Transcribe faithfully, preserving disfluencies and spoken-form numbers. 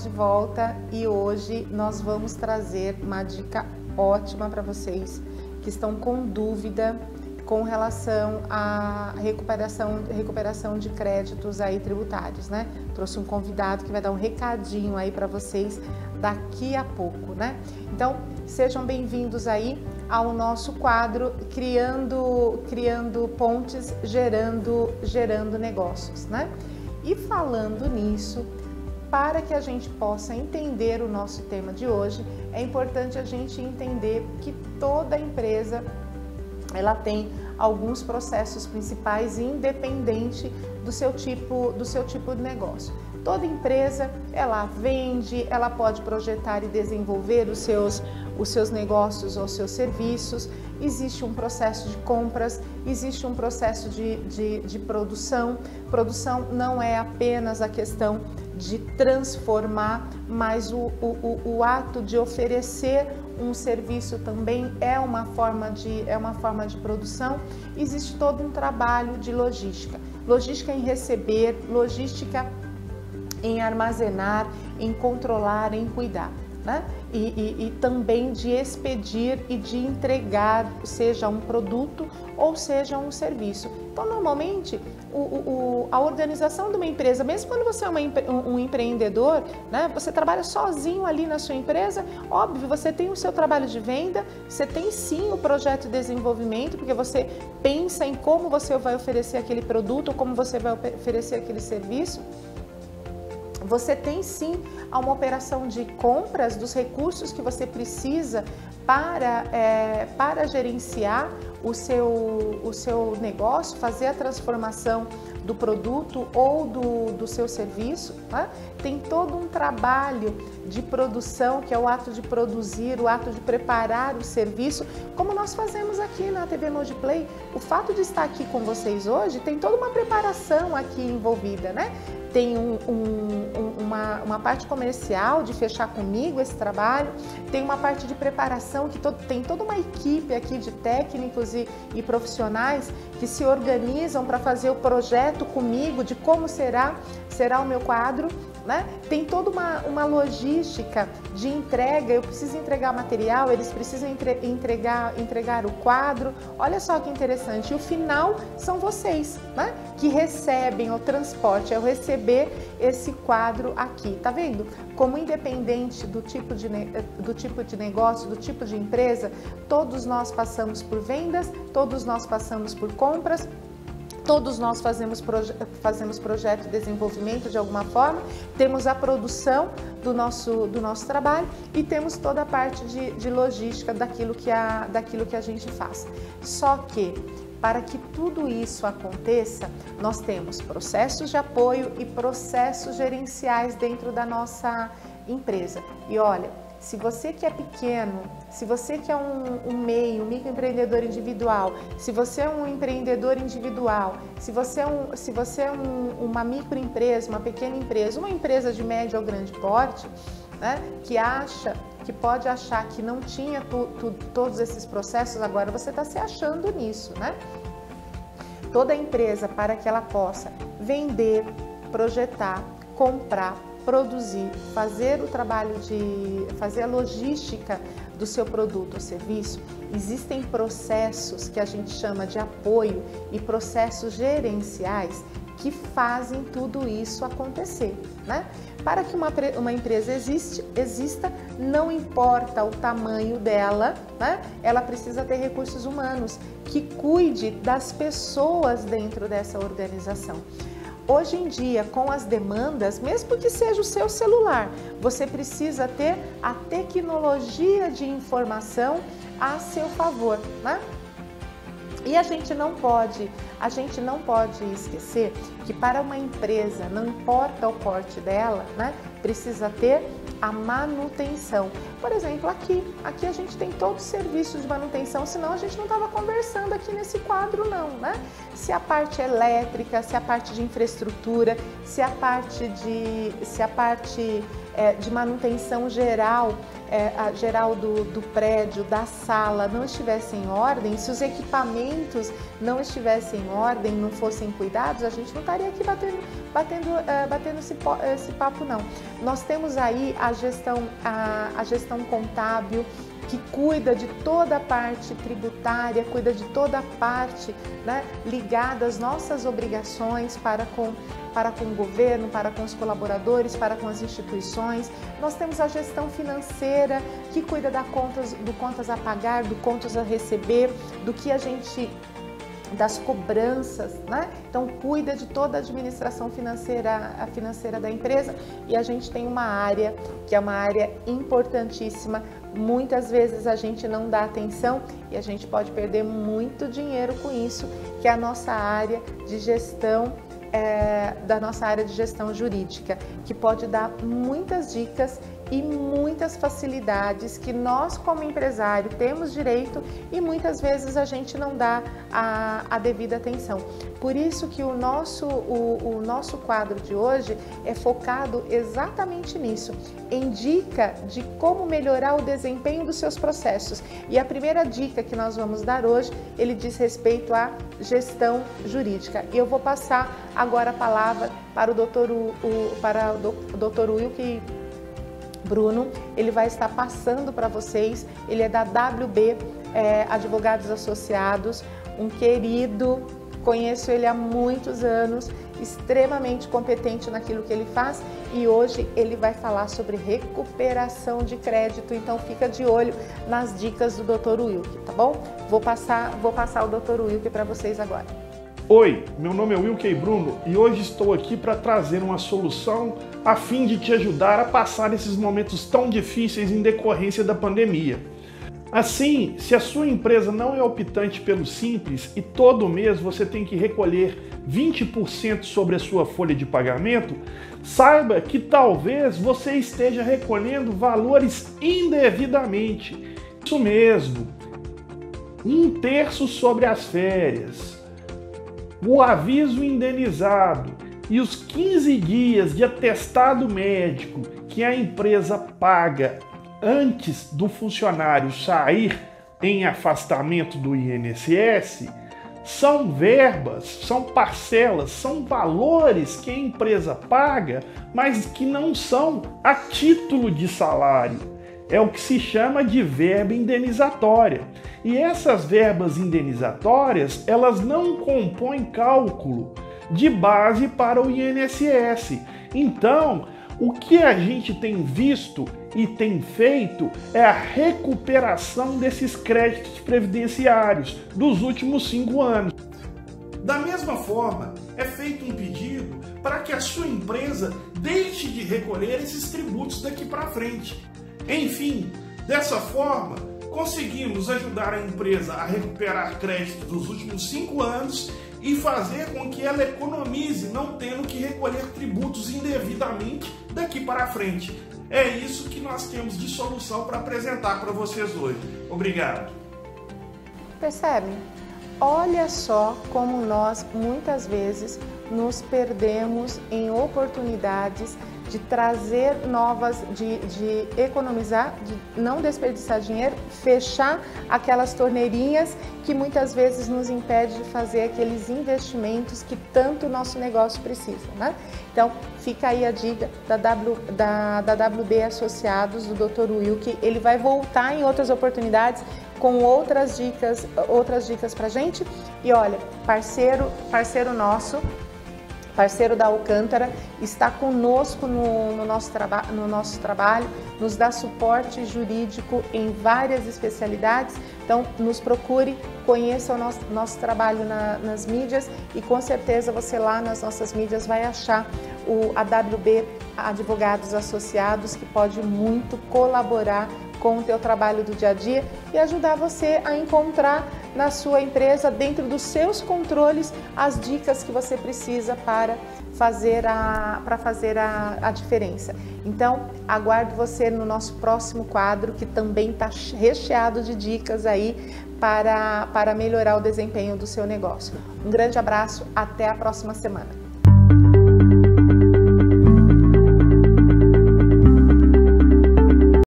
nós de volta e hoje nós vamos trazer uma dica ótima para vocês que estão com dúvida com relação à recuperação, recuperação de créditos aí tributários, né? Trouxe um convidado que vai dar um recadinho aí para vocês daqui a pouco, né? Então, sejam bem-vindos aí ao nosso quadro Criando, Criando Pontes, Gerando, Gerando Negócios, né? E falando nisso, para que a gente possa entender o nosso tema de hoje, é importante a gente entender que toda empresa ela tem alguns processos principais independente do seu tipo, do seu tipo de negócio. Toda empresa, ela vende, ela pode projetar e desenvolver os seus, os seus negócios ou seus serviços. Existe um processo de compras, existe um processo de, de, de produção. Produção não é apenas a questão de transformar, mas o, o, o ato de oferecer um serviço também é uma forma de, é uma forma de produção. Existe todo um trabalho de logística. Logística em receber, logística em armazenar, em controlar, em cuidar, né? E, e, e também de expedir e de entregar, seja um produto ou seja um serviço. Então, normalmente, o, o, a organização de uma empresa, mesmo quando você é uma, um, um empreendedor, né, você trabalha sozinho ali na sua empresa, óbvio, você tem o seu trabalho de venda, você tem sim o projeto de desenvolvimento, porque você pensa em como você vai oferecer aquele produto, como você vai oferecer aquele serviço. Você tem sim uma operação de compras dos recursos que você precisa para, é, para gerenciar o seu, o seu negócio, fazer a transformação do produto ou do, do seu serviço, né? Tem todo um trabalho de produção, que é o ato de produzir, o ato de preparar o serviço, como nós fazemos aqui na T V Mojiplay. O fato de estar aqui com vocês hoje tem toda uma preparação aqui envolvida, né? Tem um, um, uma, uma parte comercial de fechar comigo esse trabalho, tem uma parte de preparação que to, tem toda uma equipe aqui de técnicos e, e profissionais que se organizam para fazer o projeto comigo de como será, será o meu quadro, né? Tem toda uma, uma logística de entrega, eu preciso entregar material, eles precisam entre, entregar, entregar o quadro. Olha só que interessante, e o final são vocês, né? Que recebem o transporte, é o receber esse quadro aqui, tá vendo? Como independente do tipo de, do tipo de negócio, do tipo de empresa, todos nós passamos por vendas, todos nós passamos por compras, todos nós fazemos, proje fazemos projeto de desenvolvimento de alguma forma, temos a produção do nosso, do nosso trabalho e temos toda a parte de, de logística daquilo que, a, daquilo que a gente faz. Só que, para que tudo isso aconteça, nós temos processos de apoio e processos gerenciais dentro da nossa empresa. E olha, se você que é pequeno, se você que é um, um meio, um microempreendedor individual, se você é um empreendedor individual, se você é, um, se você é um, uma microempresa, uma pequena empresa, uma empresa de médio ou grande porte, né, que acha, que pode achar que não tinha tu, tu, todos esses processos, agora você está se achando nisso, né? Toda empresa, para que ela possa vender, projetar, comprar, produzir, fazer o trabalho de fazer a logística do seu produto ou serviço, existem processos que a gente chama de apoio e processos gerenciais que fazem tudo isso acontecer, né? Para que uma, uma empresa existe, exista, não importa o tamanho dela, né? Ela precisa ter recursos humanos que cuide das pessoas dentro dessa organização. Hoje em dia, com as demandas, mesmo que seja o seu celular, você precisa ter a tecnologia de informação a seu favor, né? E a gente não pode, a gente não pode esquecer que para uma empresa, não importa o porte dela, né, precisa ter a manutenção. Por exemplo, aqui, aqui a gente tem todos os serviços de manutenção, senão a gente não estava conversando aqui nesse quadro não, né? Se a parte elétrica, se a parte de infraestrutura, se a parte de, se a parte é, de manutenção geral é, a geral do, do prédio, da sala não estivesse em ordem, se os equipamentos não estivessem em ordem, não fossem cuidados, a gente não estaria aqui batendo, batendo, uh, batendo esse, esse papo não. Nós temos aí a gestão, a, a gestão contábil, que cuida de toda a parte tributária, cuida de toda a parte, né, ligada às nossas obrigações para com, para com o governo, para com os colaboradores, para com as instituições. Nós temos a gestão financeira, que cuida da contas, do contas a pagar, do contas a receber, do que a gente... das cobranças, né? Então cuida de toda a administração financeira, a financeira da empresa, e a gente tem uma área que é uma área importantíssima. Muitas vezes a gente não dá atenção e a gente pode perder muito dinheiro com isso, que é a nossa área de gestão, é, da nossa área de gestão jurídica, que pode dar muitas dicas e muitas facilidades que nós, como empresário, temos direito e muitas vezes a gente não dá a, a devida atenção. Por isso que o nosso, o, o nosso quadro de hoje é focado exatamente nisso, em dica de como melhorar o desempenho dos seus processos. E a primeira dica que nós vamos dar hoje, ele diz respeito à gestão jurídica. E eu vou passar agora a palavra para o doutor, o, para o doutor Wilke Bruno. Ele vai estar passando para vocês. Ele é da W B é, Advogados Associados, um querido, conheço ele há muitos anos, extremamente competente naquilo que ele faz, e hoje ele vai falar sobre recuperação de crédito. Então fica de olho nas dicas do doutor Wilke, tá bom? Vou passar, vou passar o doutor Wilke para vocês agora. Oi, meu nome é Wilke Bruno e hoje estou aqui para trazer uma solução a fim de te ajudar a passar esses momentos tão difíceis em decorrência da pandemia. Assim, se a sua empresa não é optante pelo Simples e todo mês você tem que recolher vinte por cento sobre a sua folha de pagamento, saiba que talvez você esteja recolhendo valores indevidamente. Isso mesmo, um terço sobre as férias, o aviso indenizado e os quinze dias de atestado médico que a empresa paga antes do funcionário sair em afastamento do I N S S, são verbas, são parcelas, são valores que a empresa paga, mas que não são a título de salário. É o que se chama de verba indenizatória. E essas verbas indenizatórias, elas não compõem cálculo de base para o I N S S. Então, o que a gente tem visto e tem feito é a recuperação desses créditos previdenciários dos últimos cinco anos. Da mesma forma, é feito um pedido para que a sua empresa deixe de recolher esses tributos daqui para frente. Enfim, dessa forma, conseguimos ajudar a empresa a recuperar crédito dos últimos cinco anos e fazer com que ela economize, não tendo que recolher tributos indevidamente daqui para frente. É isso que nós temos de solução para apresentar para vocês hoje. Obrigado. Percebe? Olha só como nós muitas vezes nos perdemos em oportunidades de trazer novas, de, de economizar, de não desperdiçar dinheiro, fechar aquelas torneirinhas que muitas vezes nos impede de fazer aqueles investimentos que tanto o nosso negócio precisa, né? Então, fica aí a dica da, w, da, da W B Associados, do doutor Wilke. Ele vai voltar em outras oportunidades com outras dicas, outras dicas pra gente. E olha, parceiro, parceiro nosso, parceiro da Alcântara, está conosco no, no, nosso no nosso trabalho, nos dá suporte jurídico em várias especialidades. Então, nos procure, conheça o nosso, nosso trabalho na, nas mídias e com certeza você lá nas nossas mídias vai achar o, a W B Advogados Associados, que pode muito colaborar com o teu trabalho do dia a dia e ajudar você a encontrar na sua empresa, dentro dos seus controles, as dicas que você precisa para fazer a, para fazer a, a diferença. Então, aguardo você no nosso próximo quadro, que também está recheado de dicas aí para, para melhorar o desempenho do seu negócio. Um grande abraço, até a próxima semana.